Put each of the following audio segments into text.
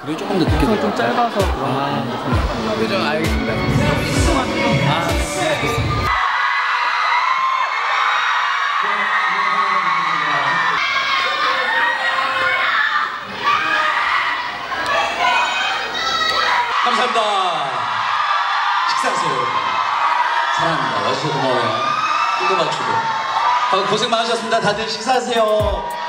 그게 조금 더 늦게 좀 짧아서 그죠? 알겠습니다. 감사합니다. 식사하세요, 여러분. 사랑합니다. 와주셔서 고마워요. 이거 맞추고. 고생 많으셨습니다. 다들 식사하세요.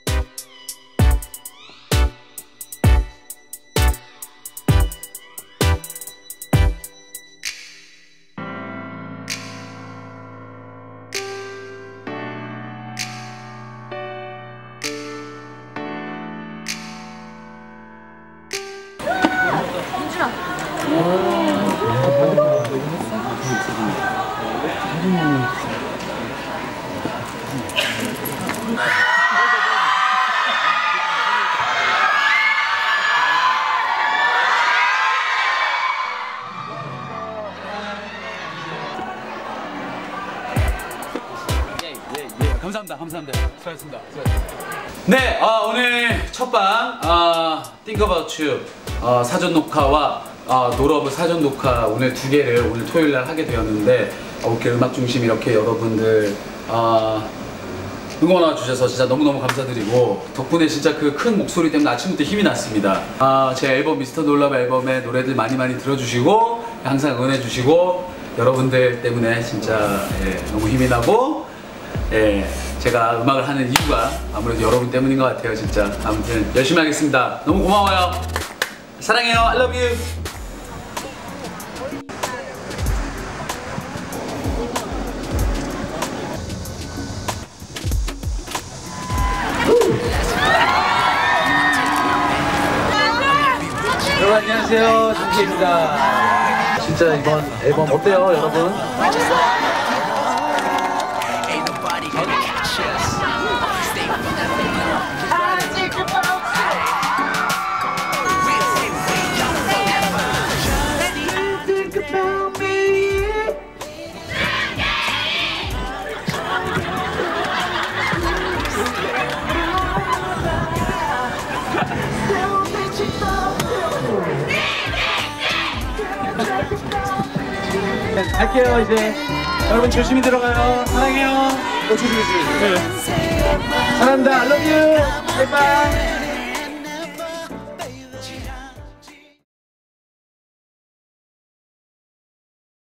감사합니다. 수고하셨습니다. 네, 오늘 첫방 Think About You 사전 녹화와 노러브 사전 녹화 오늘 두 개를 오늘 토요일 날 하게 되었는데 이렇게 음악 중심 이렇게 여러분들 응원해 주셔서 진짜 너무너무 감사드리고 덕분에 진짜 그 큰 목소리 때문에 아침부터 힘이 났습니다. 제 앨범 미스터 놀라브 앨범의 노래들 많이 들어주시고 항상 응원해 주시고 여러분들 때문에 진짜 너무 힘이 나고 제가 음악을 하는 이유가 아무래도 여러분 때문인 것 같아요. 진짜 아무튼 열심히 하겠습니다. 너무 고마워요. 사랑해요. I love you. 여러분 안녕하세요. 정기입니다. 진짜 이번 앨범 어때요, 여러분? 네, 갈게요 이제. 여러분 조심히 들어가요. 사랑해요. 조심히. 사랑합니다. I love you. 바이바이.